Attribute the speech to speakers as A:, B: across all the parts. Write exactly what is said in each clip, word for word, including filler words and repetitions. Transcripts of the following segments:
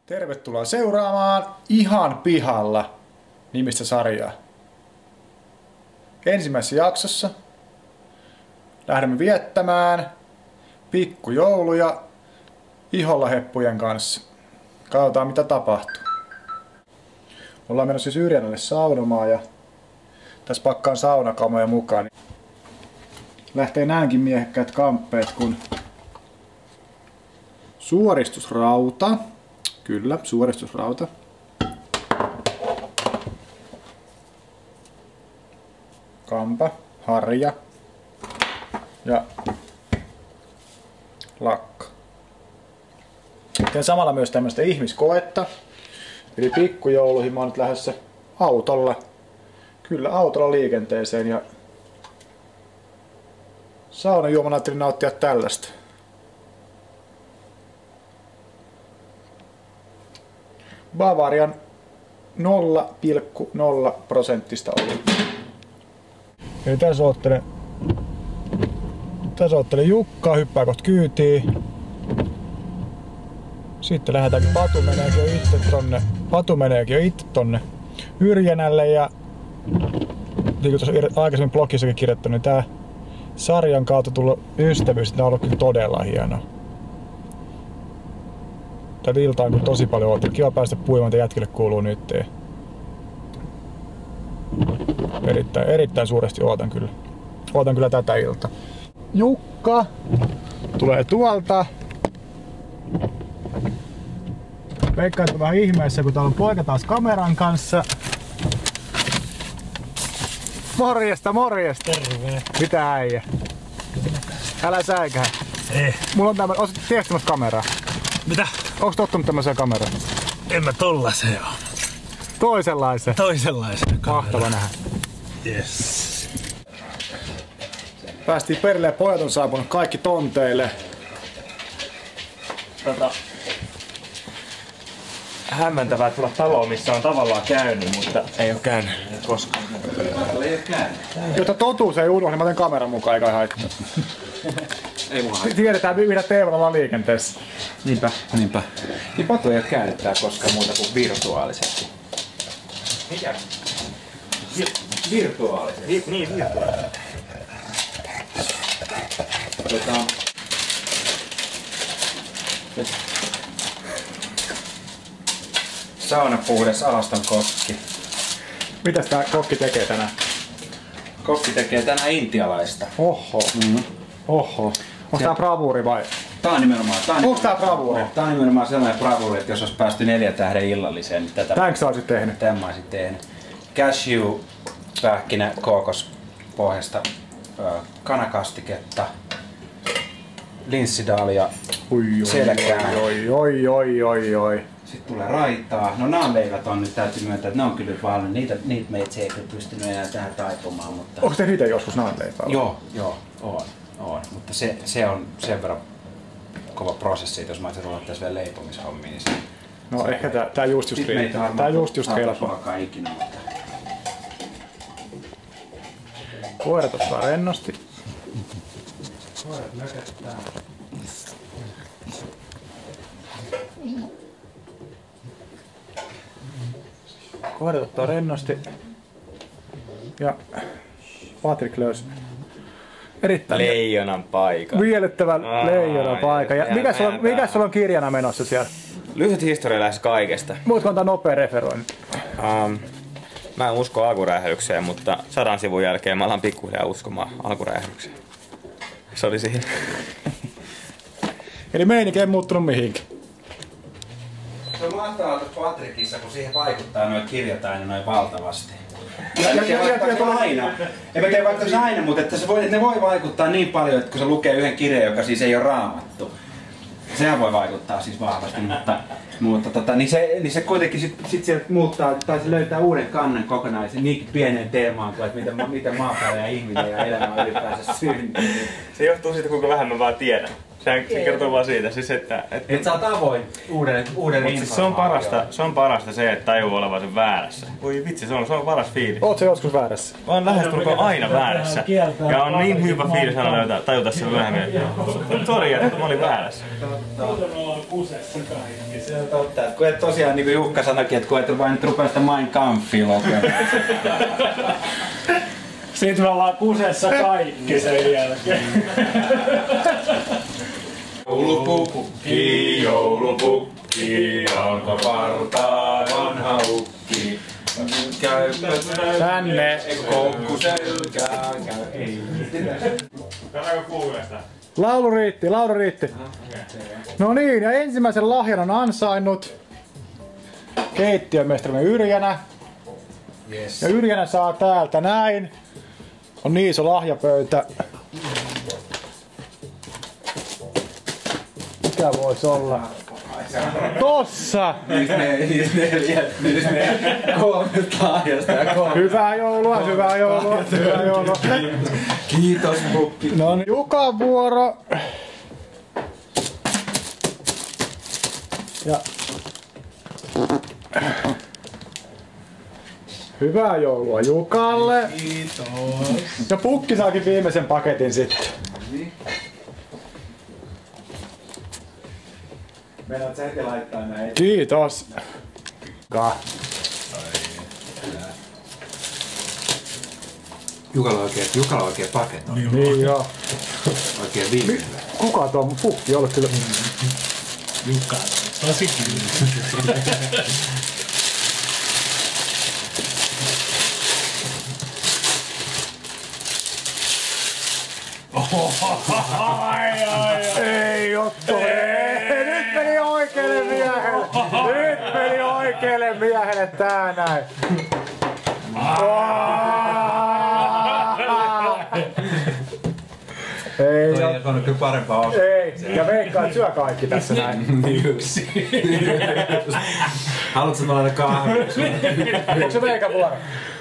A: Tervetuloa seuraamaan Ihan pihalla nimistä sarjaa. Ensimmäisessä jaksossa lähdemme viettämään pikkujouluja iholla heppujen kanssa. Katsotaan mitä tapahtuu. Ollaan menossa siis Yrjänälle saunomaan ja tässä pakkaan saunakamoja mukaan. Lähtee näinkin miehekkäät kamppeet kun suoristusrauta. Kyllä, suoristusrauta. Kampa, harja ja lakka. Teen samalla myös tämmöistä ihmiskoetta. Eli pikkujouluihin mä oon nyt lähdössä autolla. Kyllä, autolla liikenteeseen ja saunajuomana ajattelin nauttia tällaista. Bavarian nolla pilkku nolla prosenttista olutta. Eli tässä oottelen, tässä oottelen Jukkaa, hyppää kohta kyytiin. Sitten lähdetäänkin, Patu meneekin jo itse tonne, Patu meneekin jo itse tonne Yrjänälle ja niin kuin tuossa aikaisemmin blogissakin kirjoittanut, niin tää sarjan kautta tullut ystävyys, tää on ollut kyllä todella hienoa. Tätä iltaa on kyllä tosi paljon ootellut. Kiva päästä puimaan, että jätkille kuuluu nyt. Erittäin, erittäin suuresti ootan kyllä. Ootan kyllä tätä iltaa. Jukka tulee tuolta. Veikkaan, että vähän ihmeessä, kun täällä on poika taas kameran kanssa. Morjesta, morjesta!
B: Terve!
A: Mitä äijä? Älä säikähä.
B: Ei.
A: Mulla on tämmönen, oot tiedätkö tämmöstä kameraa?
B: Mitä?
A: Onks tottunut tämmöiseen kameraan?
B: En mä tollaseen oo.
A: Toisenlaiseen?
B: Toisenlaiseen kameraan.
A: Mahtava nähdä.
B: Yes.
A: Päästiin perille ja pojat on saapunut kaikki tonteille.
B: Tota, hämmentävää tulla taloon, missä on tavallaan käynyt, mutta ei oo käynyt koskaan.
C: Ei oo käynyt.
A: Jotta totuus ei unohdu, niin mä teen kameran mukaan, eikä haittaa.
C: Ei mua haittaa.
A: Tiedetään, mitä teemalla ollaan liikenteessä.
C: Niinpä, niinpä. Niin Patu ei oo käynyt tää koskaan muuta kuin virtuaalisesti.
B: Mikä?
C: Virtuaalisesti?
B: Niin, niin virtuaalisesti.
C: Tota... Saunapuhdas Alaston kokki.
A: Mitäs tää kokki tekee tänään?
C: Kokki tekee tänään intialaista.
A: Oho.
C: Mm-hmm.
A: Oho. Onks tää bravuuri vai?
C: Tää on nimenomaan... Tää on
A: Onks tää bravuuri?
C: Tää on nimenomaan sellainen bravuuri, että jos olisi päästy neljän tähden illalliseen, niin tätä...
A: Tänkö sä oisit tehnyt?
C: Tämän mä olisin tehnyt. Cashew, pähkinä, kookospohjasta, kanakastiketta, linssidaalia, selkää.
A: Oi, oi, oi, oi, oi.
C: Sitten tulee raitaa. No naanleivät on nyt, täytyy myöntää, että ne on kyllä paljon. Niitä, niitä meitä ei kyllä pystynyt enää tähän taipumaan. Mutta...
A: Onko te niitä joskus naanleipää?
C: Joo, joo, on, on. Mutta se, se on sen verran kova prosessi, että jos mä olisin ruvennut tässä vielä leipomishommiin, niin se...
A: No
C: se
A: ehkä tää, tää just just riittää. Tää just just kelpaa.
C: Ikinä, mutta...
A: Koirat ottaa rennosti.
C: Koirat mököttää.
A: Koirat ottaa rennosti. Ja Patrik löysi erittäin
B: Leijonan paikka.
A: miellyttävän leijonan paikan. Ja mikä sulla, mikä sulla on kirjana menossa siellä?
B: Lyhyt historia lähes kaikesta.
A: Muutko antaa nopea referointi?
B: Um, mä en usko alkuräjähdykseen, mutta sadan sivun jälkeen mä alan pikkuhiljaa uskomaan alkuräjähdykseen. Se oli siinä.
A: Eli meininki ei muuttunut mihinkään.
C: Se on mahtavaa tuossa Patrikissa, kun siihen vaikuttaa noita kirjataan ja noin valtavasti.
A: Ja, ja, ja, ja, ja,
C: aina. En mä tiedä vaikka se aina, mutta että se voi, että ne voi vaikuttaa niin paljon, että kun se lukee yhden kirjan, joka siis ei ole raamattu. Sehän voi vaikuttaa siis vahvasti, mutta, mutta tota, niin, se, niin se kuitenkin sit, sit sieltä muuttaa, tai se löytää uuden kannan kokonaisen niinkin pieneen teemaan kuin, että miten, miten maapallo ja ihminen ja elämä ylipäänsä syntyy.
B: Se johtuu siitä, kuinka vähän mä vaan tiedän. Se, se kertoo vaan siitä, siis että... että
C: Et sä oot avoin uuden, uuden
B: Mut siis se on parasta, se on parasta se, että tajuu olevansa väärässä. Voi vitsi, se on, se on paras fiilis.
A: Oot sä joskus väärässä?
B: Mä oon lähestulkoon aina väärässä. Ja on niin hyvä fiilis aina löytää, tajuta sen myöhemmin. Sori, että mä olin väärässä.
C: Se on totta. Kun et tosiaan, niin kuin Jukka sanoikin, että kun et vain rupea sitä Mein Kampfia lukemaan.
D: Siitä me ollaan kusessa kaikki sen jälkeen.
C: Joulupukki, joulupukki, onko partaa vanha ukki? Käypä
A: Tänne.
C: koukku selkää, käy ei.
B: Katsotaanko kuulesta?
A: Laulu riitti, laulu riitti. No niin, ja ensimmäisen lahjan on ansainnut keittiömestarimme Yrjänä.
C: Yes.
A: Ja Yrjänä saa täältä näin. On niin iso lahjapöytä. Mikä voisi olla? Tossa!
C: Neljä, kolme lahjasta ja kolme.
A: Hyvää joulua, hyvää joulua, hyvää joulua.
C: Kiitos pukki.
A: No niin, Jukan vuoro. Ja... Hyvää joulua Jukalle.
C: Kiitos.
A: Ja Pukki saakin viimeisen paketin sitten.
C: Meinaat sä heti laittaa näin.
A: Kiitos. Ka.
C: Jukalla oikein, Jukalla oikein paketti.
A: Niin joo.
C: Oikein viimeinen.
A: Kuka tuo on Pukki ollut kyllä?
D: Jukka, tosi kyllä. Ai, ai, ai.
A: Ei Otto, ei. Nyt meni oikealle miehelle. Nyt meni oikealle miehelle tää näin. Ei,
C: Toi ei ole kyllä parempaa osaa.
A: ei. Ja veikkaan, syö kaikki tässä näin.
C: Yksi. Haluatko mä laita kahvia?
A: Onko se veikan vuoro?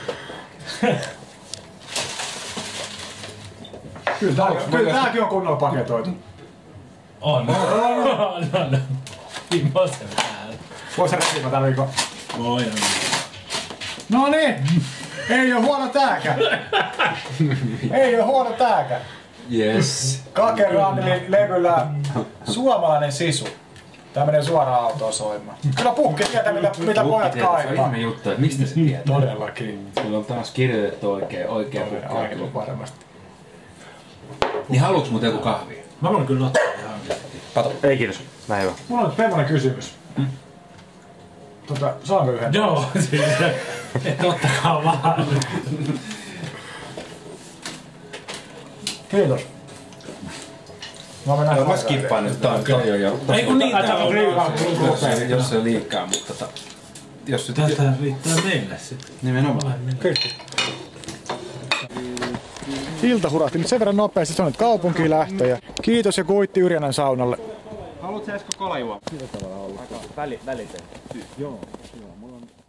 A: Kyllä, tää, kyllä tääkin on kunnolla paketoitu.
D: On. On, on. Viimeisen päälle.
A: Vois sä repimä tän viikon?
D: Voi on.
A: No niin! Ei oo huono tääkään. Ei oo huono tääkään.
C: Yes.
A: Kakerannilin levyllä suomalainen sisu. Tää menee suoraan autoon soimaan. Kyllä Pukki tietää mitä, mitä pojat
C: Se on
A: kaivaa.
C: ihme juttu, että mistä se tietää?
A: Todellakin.
C: Sulla on taas kirjoitettu oikein, oikein pukki.
A: Aivan varmasti.
C: Niin haluuks mut joku kahvia?
D: Mä voin kyllä ottaa ihan.
B: Ei kiitos. Näin hyvä.
A: Mulla on nyt semmonen kysymys. Tota, saanko yhden?
D: Joo, siis et ottakaa vaan.
A: Kiitos. Mä mennään
C: Joo, mä skippaan nyt. Tää on joo joo.
D: Ei kun niitä
A: Tää on
D: on
A: liikaa.
C: Jos se on liikaa, mutta tota... Jos nyt...
D: Tätä riittää meille sit.
C: Nimenomaan.
A: Iltahurahti nyt sen verran nopeasti, se on nyt kaupunkiin lähtö ja kiitos ja kuitti Yrjänän saunalle.
B: Haluatko Esko kolajuomaa?
A: Väli, välitön. Joo, joo, mulla on